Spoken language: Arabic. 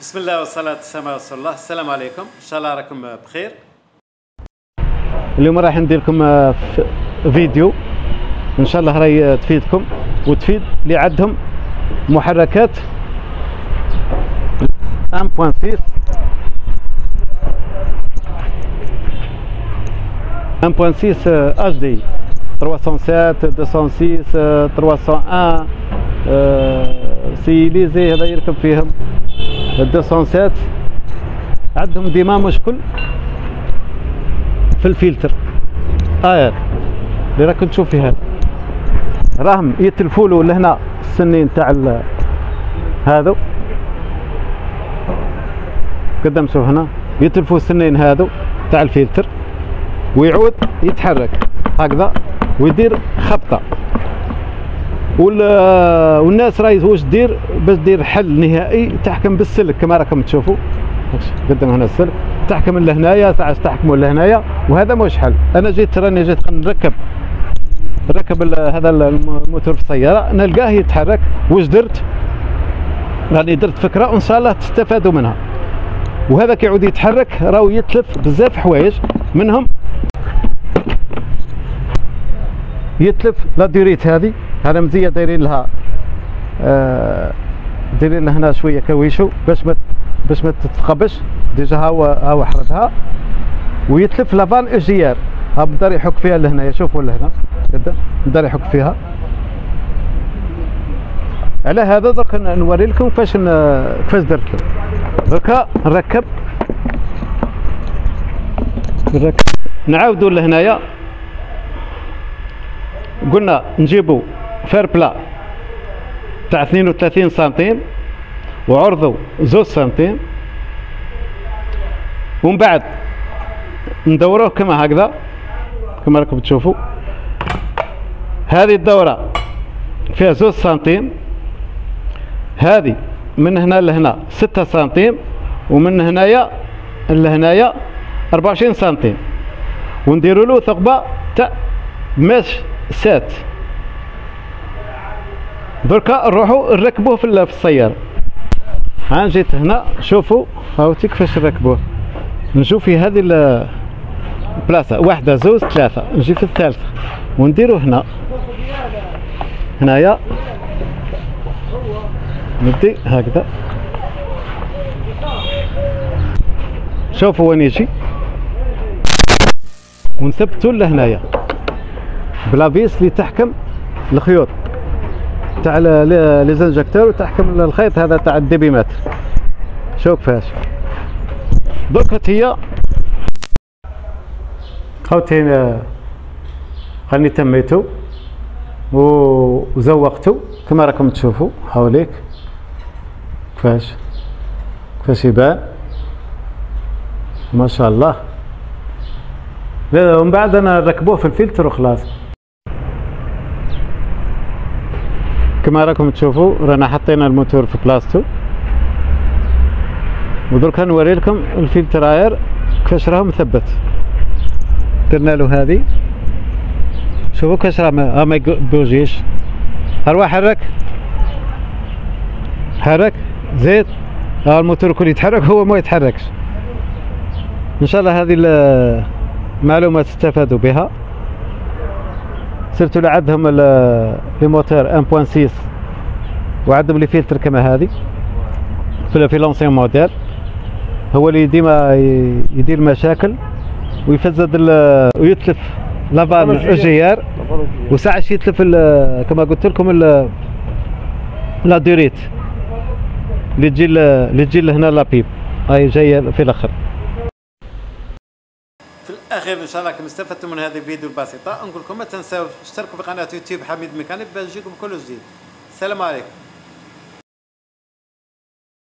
بسم الله والصلاة والسلام على رسول الله. السلام عليكم، إن شاء الله راكم بخير. اليوم راح ندير لكم فيديو إن شاء الله راهي تفيدكم وتفيد اللي عندهم محركات 1.6 HD 307 206 301 سيليزي هذا يركب فيهم 207. عندهم ديما مشكل في الفلتر اللي راكم تشوف فيها، راهم يتلفوا له لهنا السنين تاع هذو قدام. شوف هنا يتلفوا السنين هذو تاع الفلتر ويعود يتحرك هكذا ويدير خبطه. والناس راهي واش دير باش دير حل نهائي تحكم بالسلك كما راكم تشوفوا قدام هنا السلك تحكم لهنايا، ساعات تحكموا لهنايا، وهذا مش حل. انا راني جيت نركب هذا الموتور في السياره نلقاه يتحرك. واش درت؟ راني درت فكره وان شاء الله تستفادوا منها. وهذا كيعود يتحرك راهو يتلف بزاف حوايج، منهم يتلف لا ديريت هذا مزيه دايرين لها دايرين هنا شويه كويشو باش ما تتقبش. ديجا هاو حردها. ويتلف لافان اجيار بدا يحك فيها لهنايا. شوفوا لهنا بدا يحك فيها. على هذا درك نوري لكم كيفاش درت له. دركا نركب نعاودوا لهنايا. قلنا نجيبوا فير بلا تاع 32 سنتيم وعرضه 2 سنتيم، ومن بعد ندوروه كما هكذا كما راكم تشوفوا. هذه الدورة فيها 2 سنتيم، هذه من هنا لهنا 6 سنتيم، ومن هنايا لهنايا 24 سنتيم. ونديروا له ثقبة تاع ماش سات. دركا نروحوا نركبوه في السيارة. ها جيت هنا شوفوا هاوتي كيفاش نركبوه. نشوف في هذه البلاصة 1 2 3، نجي في الثالثة ونديرو هنايا ندي هكذا. شوفوا وين يجي ونثبتو لهنايا بلا فيس اللي تحكم الخيوط تاع لي زانجكتور وتحكم الخيط هذا تاع الديبيمتر. شوف كيفاش درك هي خوتي راني تميتو وزوقتو كما راكم تشوفوا. هاوليك كيفاش يبان ما شاء الله. ومن بعد انا نركبوه في الفلتر وخلاص. كما راكم تشوفوا رانا حطينا الموتور في بلاصتو. ودرك نوري لكم الفلتر اير كيفاش راه مثبت. درنا له هذه. شوفوا كيفاش راه ما يبوجيش. هروح حرك زيد الموتور كل يتحرك هو ما يتحركش. ان شاء الله هذه المعلومات تستفادوا بها. سيرتو اللي عندهم لي موتور 1.6 وعندهم لي فلتر كما هذه في لونسيون موديل، هو اللي ديما يدير مشاكل ويفزد ويتلف لافان اجيار، وساعات يتلف كما قلت لكم لا دوريت اللي تجي لهنا لا بيب هاي جايه في الاخر. في الأخير إن شاء الله راكم استفدتوا من هذه الفيديو البسيطة. نقول لكم ما تنساوش اشتركوا في قناة يوتيوب حميد ميكانيك باش يجيكم كل جديد. السلام عليكم.